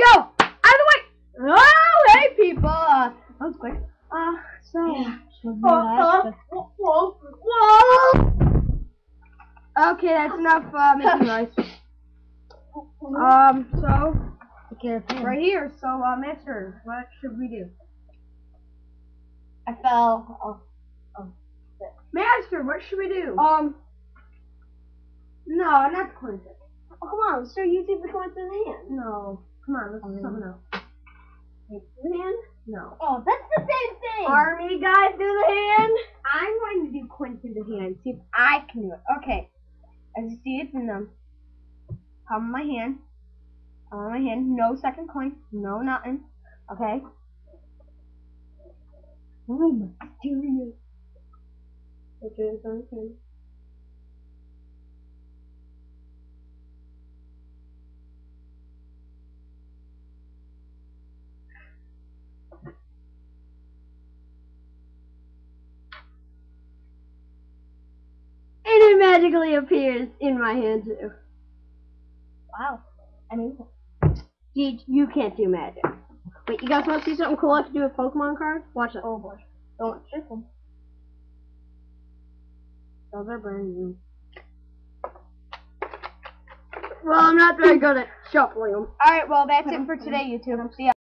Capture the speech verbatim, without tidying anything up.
go. Out of the way. Oh, hey, people. Uh, that was quick. Uh, so. Yeah, uh, uh, whoa, whoa. Okay, that's enough uh, making noise. Um, so. Right here. So, uh, Master, what should we do? I fell. Oh, oh. Master, what should we do? Um. No, not the coin trick. Oh, come on, let's start using the coin through the hand. No. Come on, let's do Um, something else. Through the hand? No. Oh, that's the same thing. Army guys do the hand. I'm going to do coin through the hand. See if I can do it. Okay. As you see, it's in the palm of my hand. Palm of my hand. No second coin. No nothing. Okay. Oh, mysterious. Okay. And it magically appears in my hand too. Wow. I mean, Geej, you can't do magic. Wait, you guys want to see something cool I can do with Pokemon cards? Watch it. oh boy. Don't trick them. Those are brand new. Well, I'm not very good at shuffling them. Alright, well, that's it for today, YouTube. See ya.